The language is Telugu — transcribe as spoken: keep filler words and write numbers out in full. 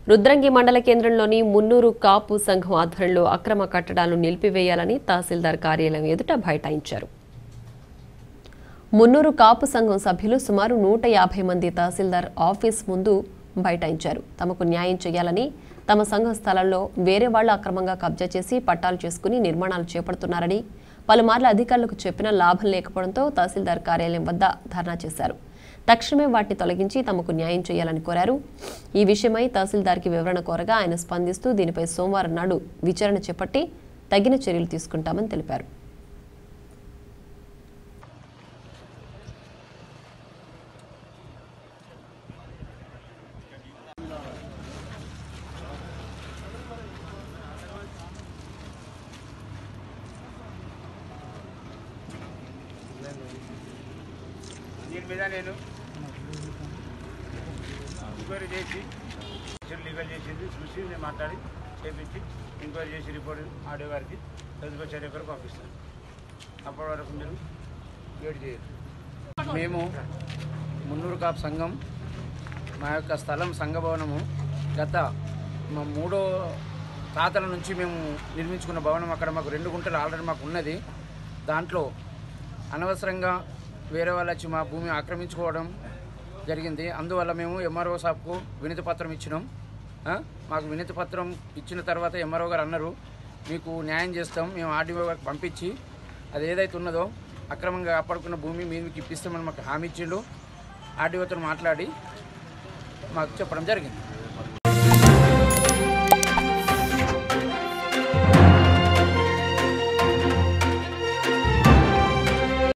రుద్రంగి మండల కేంద్రంలోని మున్నూరు కాపు సంఘం ఆధ్వర్యంలో అక్రమ కట్టడాలను నిలిపివేయాలని తహసీల్దార్ కార్యాలయం ఎదుట బైఠాయించారు. మున్నూరు కాపు సంఘం సభ్యులు సుమారు నూట యాభై మంది తహసీల్దార్ ఆఫీస్ ముందు బైఠాయించారు. తమకు న్యాయం చేయాలని, తమ సంఘ స్థలంలో వేరే వాళ్లు అక్రమంగా కబ్జా చేసి పట్టాలు చేసుకుని నిర్మాణాలు చేపడుతున్నారని పలుమార్లు అధికారులకు చెప్పినా లాభం లేకపోవడంతో తహసీల్దార్ కార్యాలయం వద్ద ధర్నా చేశారు. తక్షణమే వాటిని తొలగించి తమకు న్యాయం చేయాలని కోరారు. ఈ విషయమై తహసీల్దార్కి వివరణ కోరగా ఆయన స్పందిస్తూ దీనిపై సోమవారం నాడు విచారణ చేపట్టి తగిన చర్యలు తీసుకుంటామని తెలిపారు. దీని మీద నేను ఎంక్వైరీ చేసి లీగల్ చేసింది చూసి నేను మాట్లాడి చేపించి ఎంక్వైరీ చేసి రిపోర్ట్ ఆడియో గారికి తదుపరి చర్య వరకు పంపిస్తాను. అప్పటి వరకు మీరు వెయిట్ చేయరు. మేము మున్నూరు కాపు సంఘం మా యొక్క స్థలం సంఘ భవనము గత మా మూడో తాతల నుంచి మేము నిర్మించుకున్న భవనం. అక్కడ మాకు రెండు గుంటలు ఆల్రెడీ మాకు ఉన్నది. దాంట్లో అనవసరంగా వేరే వాళ్ళు వచ్చి మా భూమి ఆక్రమించుకోవడం జరిగింది. అందువల్ల మేము ఎంఆర్ఓ సాబ్కు వినతి పత్రం ఇచ్చినాం. మాకు వినతి పత్రం ఇచ్చిన తర్వాత ఎంఆర్ఓ గారు అన్నారు, మీకు న్యాయం చేస్తాం, మేము ఆర్డీఓ గారికి పంపించి అది ఏదైతే ఉన్నదో అక్రమంగా కాపాడుకున్న భూమి మీకు ఇప్పిస్తామని మాకు హామీ ఇచ్చిండు. ఆర్డీఓతో మాట్లాడి మాకు చెప్పడం జరిగింది.